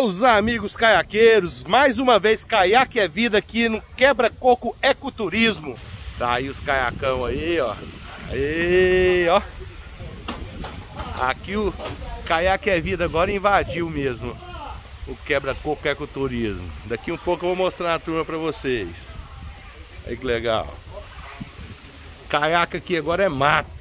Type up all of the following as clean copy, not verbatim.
Meus amigos caiaqueiros, mais uma vez Caiaque é Vida aqui no Quebra-Coco Ecoturismo. Tá aí os caiacão aí, ó. Aí, ó. Aqui o Caiaque é Vida agora invadiu mesmo o Quebra-Coco Ecoturismo. Daqui um pouco eu vou mostrar a turma pra vocês. Aí que legal. Caiaque aqui agora é mato.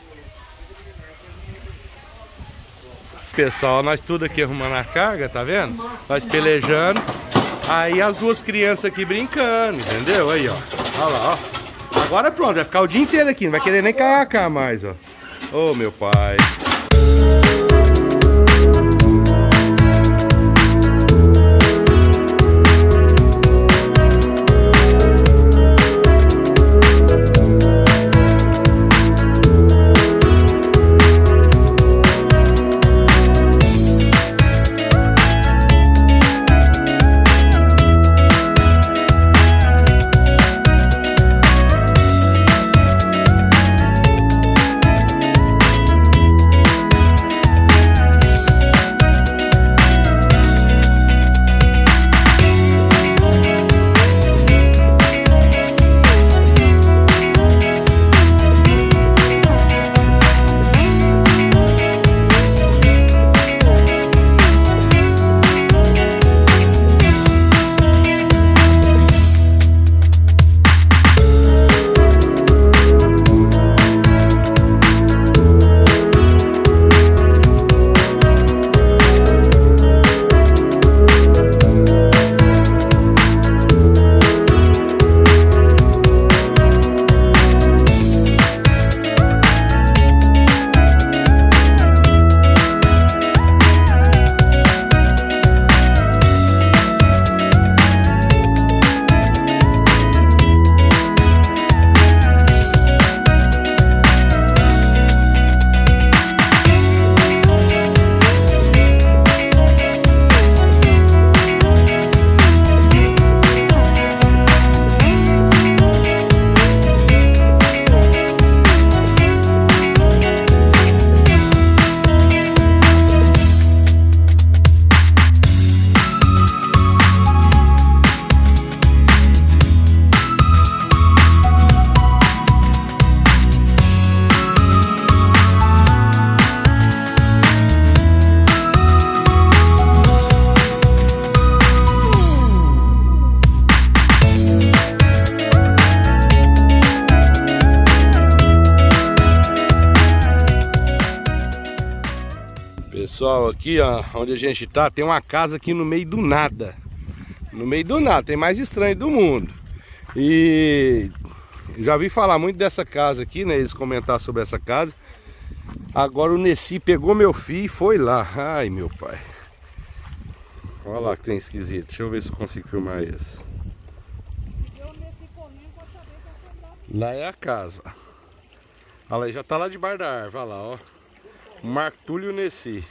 Pessoal, nós tudo aqui arrumando a carga, tá vendo? Nós pelejando. Aí as duas crianças aqui brincando, entendeu? Aí, ó. Olha lá, ó. Agora pronto, vai ficar o dia inteiro aqui. Não vai querer nem caiacar mais, ó. Ô, meu pai. Pessoal, aqui ó, onde a gente tá, tem uma casa aqui no meio do nada. No meio do nada, tem mais estranho do mundo. E já vi falar muito dessa casa aqui, né? Eles comentaram sobre essa casa. Agora o Nessi pegou meu filho e foi lá. Ai, meu pai. Olha lá que tem esquisito. Deixa eu ver se eu consigo filmar isso. Lá é a casa. Olha lá, já tá lá debaixo da árvore. Olha lá, ó. Marco Túlio e o Nessi.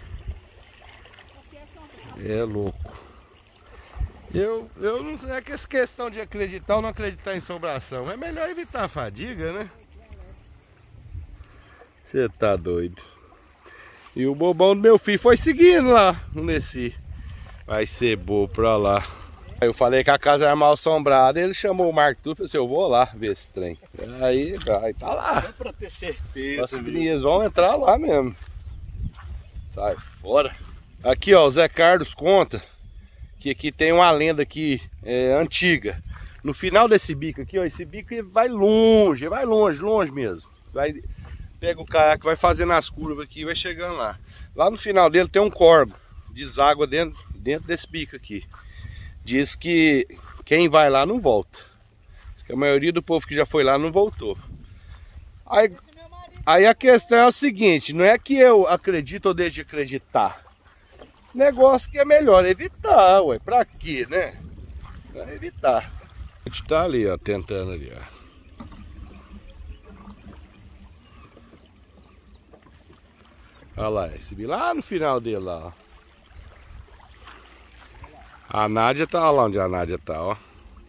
É louco. Eu não sei, é que essa questão de acreditar ou não acreditar em assombração. É melhor evitar a fadiga, né? Você tá doido. E o bobão do meu filho foi seguindo lá no Nessi. Vai ser bobo pra lá. Eu falei que a casa era mal assombrada. Ele chamou o Marco Túlio e falou assim: eu vou lá ver esse trem. Aí tá lá. Só pra ter certeza. As meninas vão entrar lá mesmo. Sai fora. Aqui ó, o Zé Carlos conta que aqui tem uma lenda aqui antiga. No final desse bico aqui, ó, esse bico vai longe mesmo. Pega o caiaque, vai fazendo as curvas aqui e vai chegando lá. Lá no final dele tem um córrego, deságua dentro desse bico aqui. Diz que quem vai lá não volta. Diz que a maioria do povo que já foi lá não voltou. Aí a questão é a seguinte, não é que eu acredito ou deixo de acreditar. Negócio que é melhor evitar, ué. Pra quê, né? Pra evitar. A gente tá ali, ó, tentando ali, ó. Olha lá, esse bicho lá no final dele lá, ó. A Nádia tá, olha lá onde a Nádia tá, ó.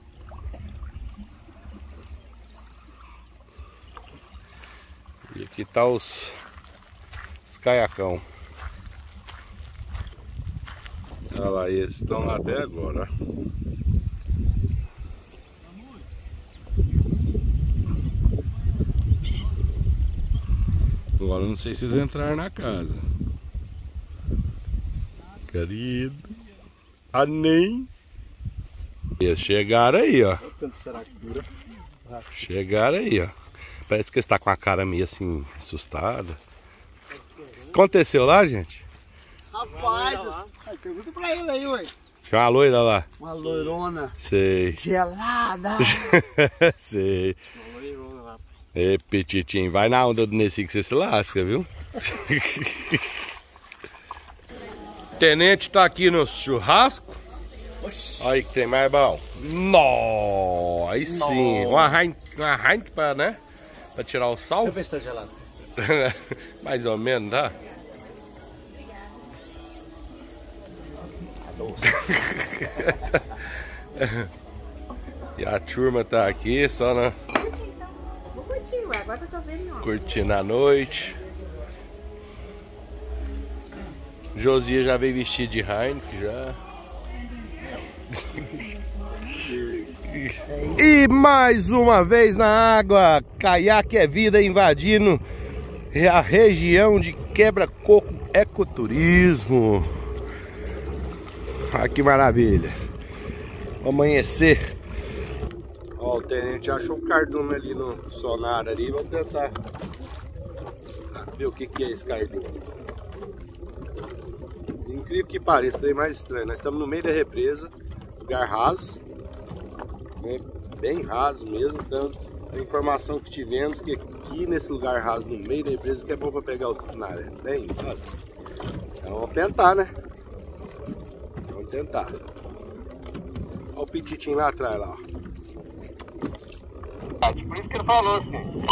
E aqui tá os caiacão. Olha lá, esses estão lá até agora, ó. Agora eu não sei se eles entraram na casa. Querido. Ah, nem. Eles chegaram aí, ó. Chegaram aí, ó. Parece que eles estão com a cara meio assim, assustada. Aconteceu lá, gente? Rapaz, pergunta pra ele aí, ué. Tinha uma loira lá. Uma loirona. Sei. Gelada. Sei. Ei, Petitinho, vai na onda do Nessi que você se lasca, viu? Tenente tá aqui no churrasco. Olha aí que tem mais bom. Nó, aí sim. Uma Heineken pra, né? Pra tirar o sal. Deixa eu ver se tá gelado. Mais ou menos, tá? E a turma tá aqui só na... Vou curtir, ué. Agora que eu tô vendo, ó. Curtindo a noite. Josia já veio vestido de Heineken já. E mais uma vez na água, caiaque é vida invadindo a região de Quebra-Coco Ecoturismo. Olha que maravilha. Amanhecer. Ó, o tenente achou um cardume ali no sonar ali. Vamos tentar ver o que é esse cardume. Incrível que pareça, daí mais estranho. Nós estamos no meio da represa, lugar raso, né? Bem raso mesmo. Então, a informação que tivemos que aqui nesse lugar raso, no meio da represa, que é bom para pegar os tucunaré. Bem, então vamos tentar, né? Vamos tentar. Olha o Petitinho lá atrás, lá, ó. Por isso que ele falou assim.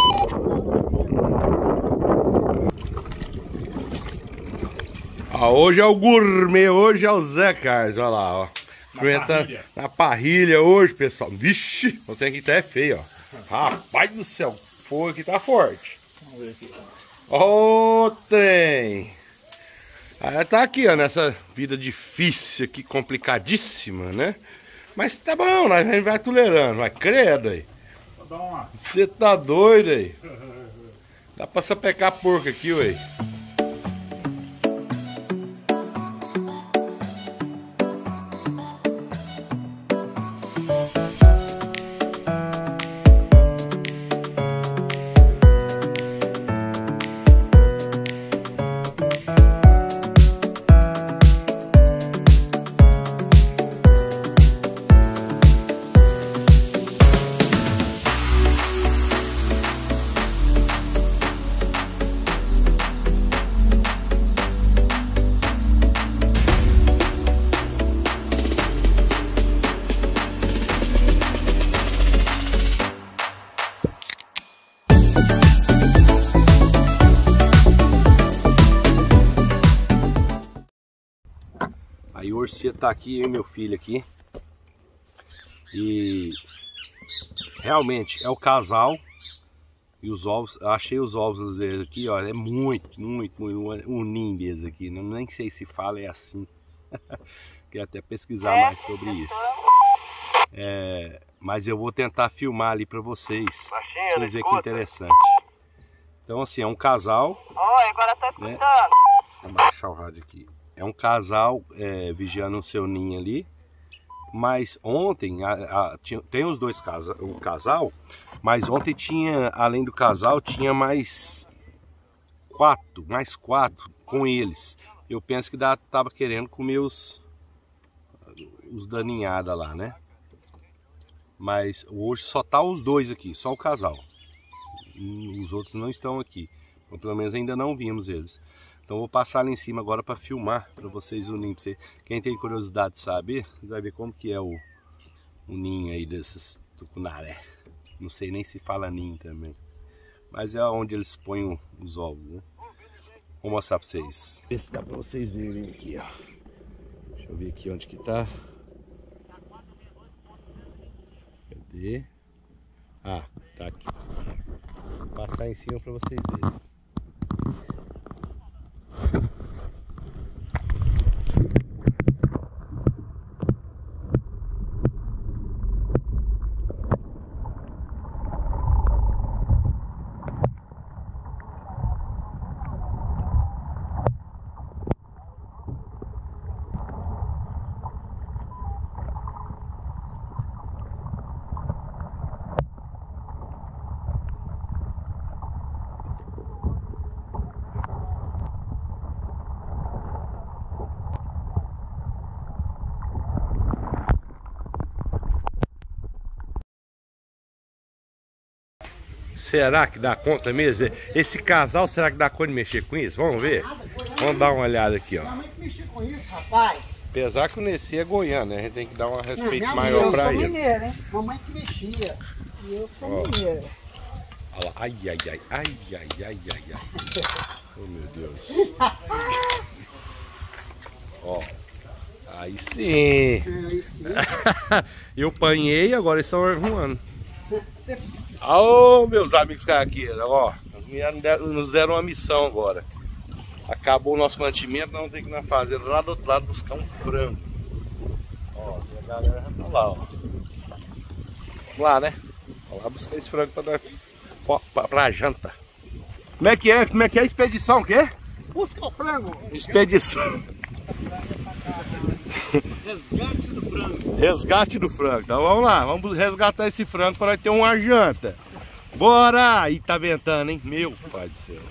Hoje é o gourmet, hoje é o Zé Carlos, olha lá, ó. Na parrilha hoje, pessoal. Vixe, o trem aqui tá é feio, ó. Rapaz do céu, o fogo aqui tá forte. Vamos ver aqui. Ó o trem. Aí tá aqui, ó, nessa vida difícil aqui, complicadíssima, né? Mas tá bom, nós vai tolerando, vai credo aí. Você tá doido aí? Dá pra sapecar porco aqui, ué. Aí o Orcia tá aqui, eu e meu filho aqui. E realmente é o casal. E os ovos, achei os ovos deles aqui, ó. É muito um ninho deles aqui. Nem sei se fala é assim. Queria até pesquisar mais sobre isso. Mas eu vou tentar filmar ali pra vocês. Pra vocês verem que interessante. Então assim, é um casal. Oi, agora tá escutando. Né? Vou baixar o rádio aqui. É um casal vigiando o seu ninho ali. Mas ontem, tem os dois o casal, mas ontem tinha, além do casal, tinha mais quatro com eles. Eu penso que tava querendo comer os da ninhada lá, né? Mas hoje só tá os dois aqui, só o casal. Os outros não estão aqui. Ou pelo menos ainda não vimos eles. Então vou passar lá em cima agora para filmar para vocês o ninho. Quem tem curiosidade de saber, vai ver como que é o ninho aí desses tucunaré. Não sei nem se fala ninho também. Mas é onde eles põem os ovos, né? Vou mostrar para vocês. Esse dá para vocês verem aqui, ó. Deixa eu ver aqui onde que tá. Cadê? Ah, tá aqui. Vou passar em cima para vocês verem. Será que dá conta mesmo? Esse casal, será que dá conta de mexer com isso? Vamos ver? Vamos dar uma olhada aqui, ó. Minha mãe que mexia com isso, rapaz. Apesar que o Nessi é goiano, né? A gente tem que dar um respeito minha maior pra ele. Eu sou mineira, hein? Mamãe que mexia. E eu sou mineira. Olha lá. Ai, ai, ai, ai, ai, ai, ai, ai. Oh, meu Deus. Ó. Aí sim. Aí sim. Eu panhei, agora eles estão arrumando. Ô, meus amigos carraqueiros, ó. Nos deram uma missão agora. Acabou o nosso mantimento, nós vamos ter que ir na fazenda lá do outro lado buscar um frango. Ó, a galera já tá lá, ó. Vamos lá, né? Vamos lá buscar esse frango pra janta. Como é que é? Como é que é a expedição? O quê? Busca o frango. Expedição. Resgate do frango. Resgate do frango. Então vamos lá, vamos resgatar esse frango para ter uma janta. Bora! Ih, tá ventando, hein? Meu pai do céu.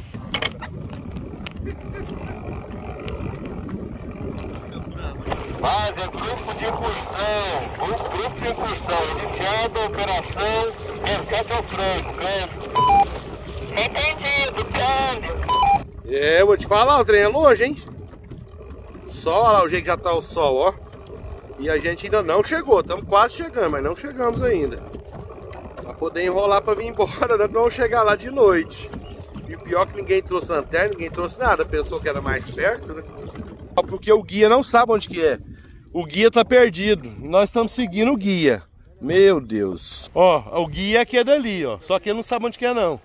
Base, grupo de incursão. Grupo de incursão. Iniciando a operação resgate ao frango. Entendido, câmbio. É, eu vou te falar, o trem é longe, hein? O sol, olha lá o jeito que já tá o sol, ó. E a gente ainda não chegou, estamos quase chegando, mas não chegamos ainda. Pra poder enrolar pra vir embora, né? Não chegar lá de noite. E o pior é que ninguém trouxe lanterna, ninguém trouxe nada, pensou que era mais perto, né? Porque o guia não sabe onde que é. O guia tá perdido, nós estamos seguindo o guia. Meu Deus. Ó, o guia aqui é dali, ó, só que ele não sabe onde que é não.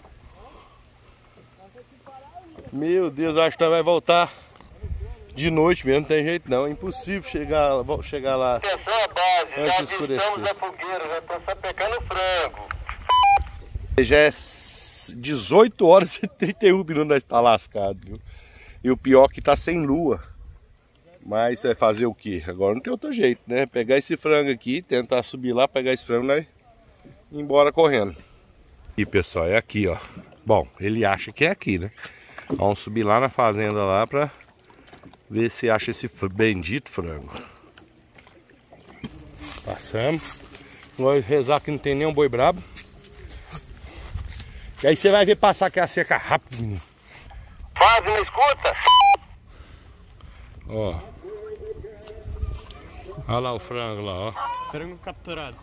Meu Deus, acho que nós vai voltar de noite mesmo, não tem jeito não, é impossível chegar lá Atenção, base, antes já de escurecer. avistamos a fogueira, já estão sapecando o frango. Já é 18 horas e 31 minutos, nós está lascado, viu? E o pior é que tá sem lua. Mas vai fazer o quê? Agora não tem outro jeito, né? Pegar esse frango aqui, tentar subir lá, pegar esse frango e ir embora correndo. E pessoal, é aqui, ó. Bom, ele acha que é aqui, né? Vamos subir lá na fazenda lá pra ver se acha esse bendito frango. Passamos. Vamos rezar que não tem nenhum boi brabo. E aí você vai ver passar aqui a cerca rápido, menino. Faz uma escuta. Ó. Olha lá o frango lá, ó. Frango capturado.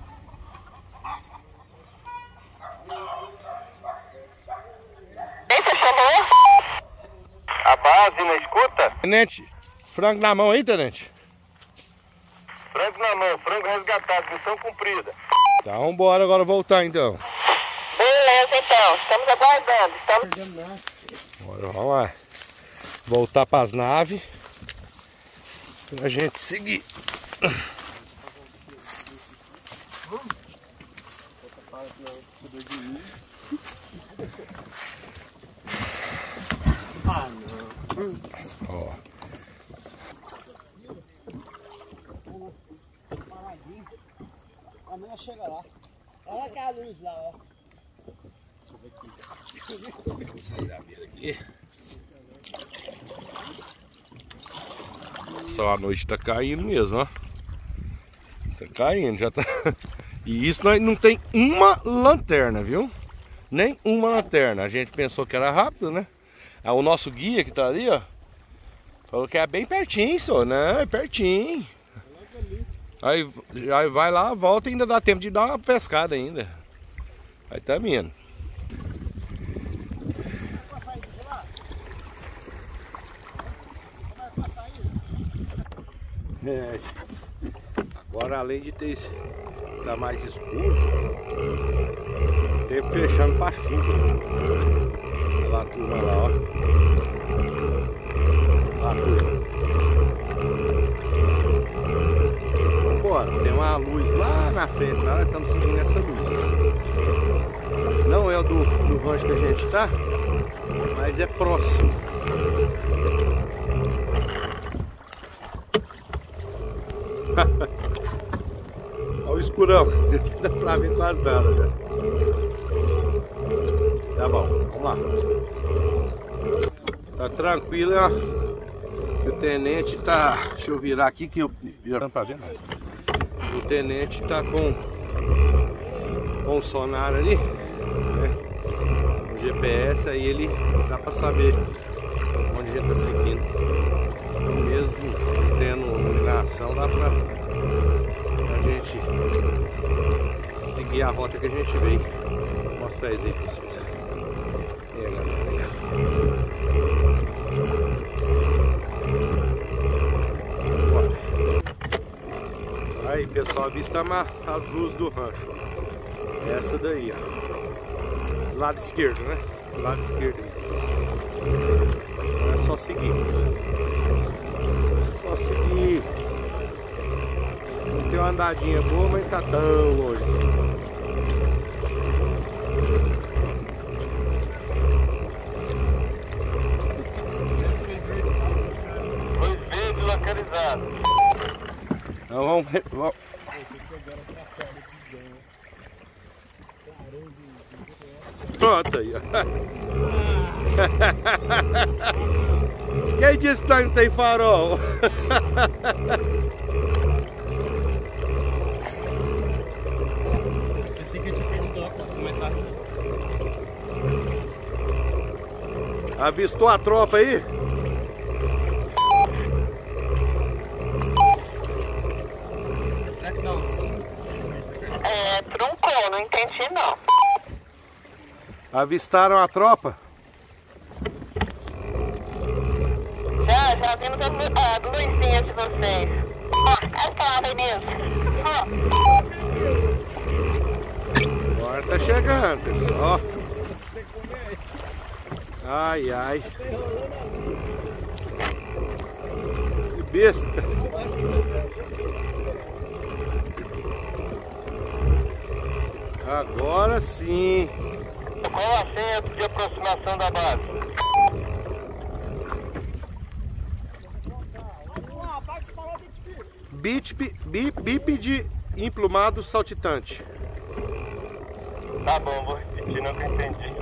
Quem você chamou? A base na escuta? Tenente, frango na mão aí, tenente? Frango na mão, frango resgatado, missão cumprida. Tá, vambora agora voltar então. Beleza, então, estamos aguardando. Bora, vamos lá. Voltar pras naves. Pra gente seguir. Ó. Amanhã chega lá. Olha aquela luz lá, ó. Vamos sair da beira aqui. Só a noite tá caindo mesmo, ó. Tá caindo, já tá. E isso nós não tem uma lanterna, viu? Nem uma lanterna. A gente pensou que era rápido, né? Ah, o nosso guia que tá ali, ó, falou que é bem pertinho, só. Não, é pertinho. Aí vai lá, volta e ainda dá tempo de dar uma pescada ainda. Aí tá vindo. É, agora além de ter tá mais escuro, tempo fechando pra chuva. Olha lá a turma lá, ó. Olha lá a turma. Vambora, tem uma luz lá na frente, lá nós estamos seguindo essa luz. Não é o do rancho que a gente tá, mas é próximo. Olha o escurão, não dá pra ver quase nada, né? Tá bom, vamos lá. Tá tranquilo, ó. O tenente tá. Deixa eu virar aqui que eu. Não pra ver nada. O tenente tá com o sonar ali, né? GPS, aí ele dá pra saber onde a gente tá seguindo. Então mesmo tendo iluminação, dá pra gente seguir a rota que a gente veio. Vou mostrar isso aí pra vocês. E aí, galera. Aí, pessoal, avista as luzes do rancho. Essa daí, ó. Lado esquerdo, né? Lado esquerdo. É só seguir. Só seguir. Não tem uma andadinha boa, mas tá tão longe. Dois verdes localizados. Então vamos. Pronto aí, ó. Quem disse que não tem farol? Pensei que eu tinha perdido a próxima etapa. Avistou a tropa aí? Será que dá uns 5? Truncou, não entendi não. Avistaram a tropa? Já vimos as luzinhas de vocês. Essa lá mesmo. Agora tá chegando, pessoal. Ai, ai. Que besta. Agora sim. Qual a senha de aproximação da base? Bípede emplumado saltitante. Tá bom, vou repetir, não que eu entendi.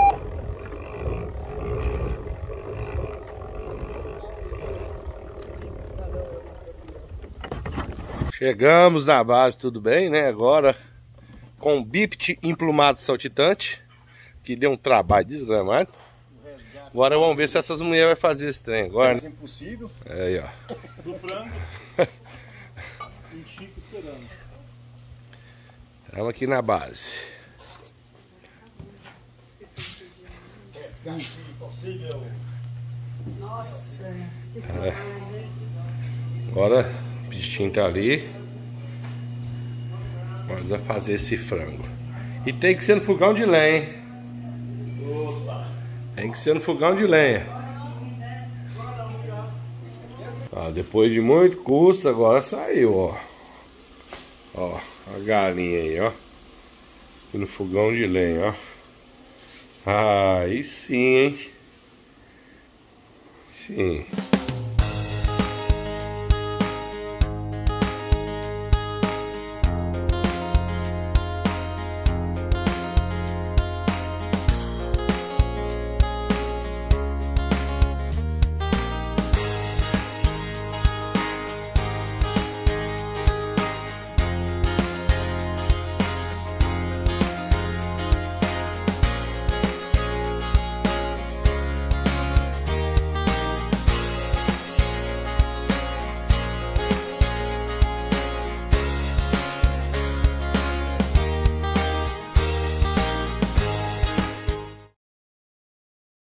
Chegamos na base, tudo bem, né? Agora com bípede emplumado saltitante, que deu um trabalho desgramado. Agora vamos ver se essas mulheres vão fazer esse trem agora, né? Impossível. Aí, ó. Do frango. E Chico esperando. Estamos aqui na base. Nossa, que coragem, hein? Agora o bichinho tá ali. Nós vamos fazer esse frango. E tem que ser no fogão de lenha, hein? Tem que ser no fogão de lenha. Depois de muito custo, agora saiu, ó. Ó, a galinha aí, ó. E no fogão de lenha, ó. Aí sim, hein? Sim.